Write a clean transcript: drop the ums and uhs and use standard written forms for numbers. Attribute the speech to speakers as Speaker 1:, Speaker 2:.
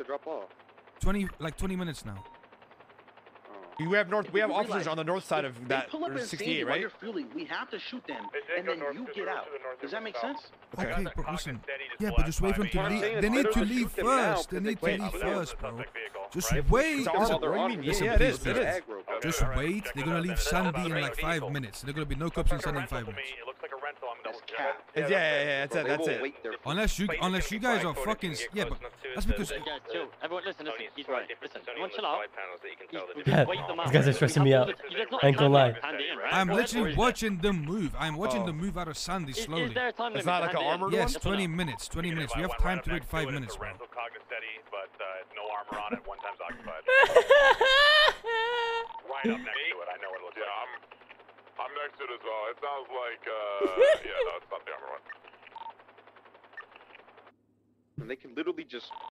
Speaker 1: drop off?
Speaker 2: 20 minutes now.
Speaker 3: We have officers on the north side of that
Speaker 4: pull up in
Speaker 3: 68, right?
Speaker 4: We have to shoot them, and then you get out. Does that make sense?
Speaker 2: Okay, bro, listen. Yeah, but just wait for them to leave. They need to leave first. They need to leave first, bro. Just wait. Listen, please, please. Just wait. They're gonna leave Sandy in like 5 minutes. There's gonna be no cops in Sandy in 5 minutes.
Speaker 3: Yeah, that's it.
Speaker 2: Unless you guys are fucking but that's because.
Speaker 5: Everyone, listen. He's right. Listen, everyone, chill out.
Speaker 6: Yeah, these guys are stressing me out. I ain't gonna lie.
Speaker 2: I'm literally watching them move. I'm watching them move out of Sandy slowly.
Speaker 3: It's not like an armored one?
Speaker 2: Yes, 20 minutes. 20 minutes. We have time to wait 5 minutes, bro.
Speaker 7: No armor on it. One time's occupied. Right up next to it. I know what it looks like. I'm next to it as well. It sounds like, yeah, no, it's not the armor one.
Speaker 1: And they can literally just